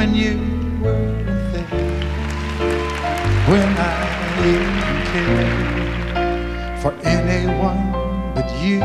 when you weren't there, when I didn't care for anyone but you.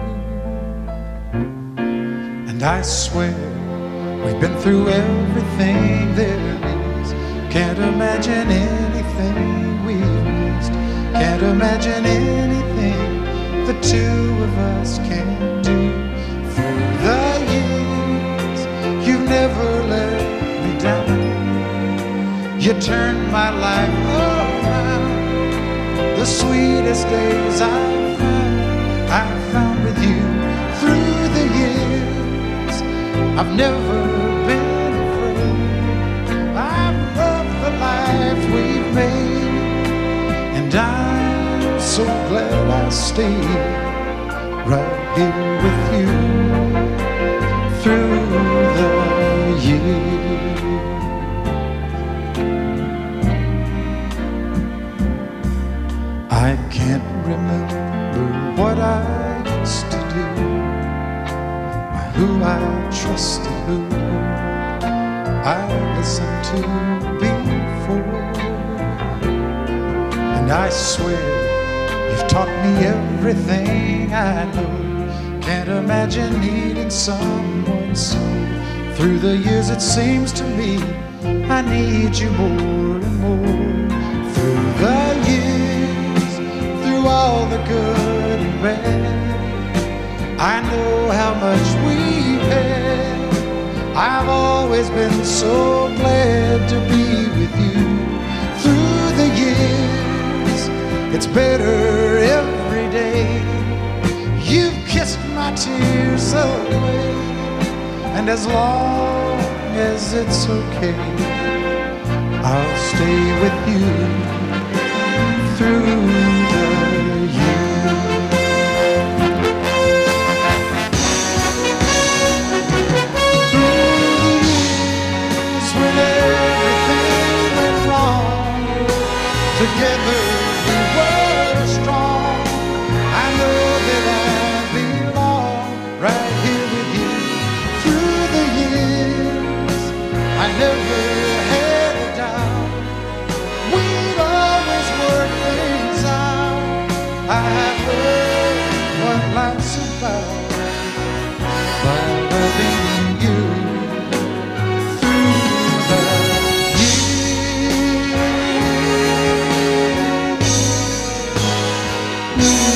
And I swear we've been through everything there is. Can't imagine anything we've missed. Can't imagine anything the two of us can do. Through the years, you've never let me down. You turned my life around. The sweetest days I've found with you. Through the years, I've never been afraid. I've loved the life we've made, and I'm so glad I stayed right here with you through the years. I can't remember what I used to do, who I trusted, who I listened to before. And I swear you've taught me everything I know. Can't imagine needing someone so. Through the years it seems to me I need you more and more. Through the years, through all the good and bad, I know how much we've had. I've always been so glad to be with you. Through the years, it's better every day. You've kissed my tears away, and as long as it's okay, I'll stay with you through the years. Together we were strong. I know that I belong right here with you. Through the years, I never had a doubt we'd always work things out. I have learned what life's about by loving you through the years.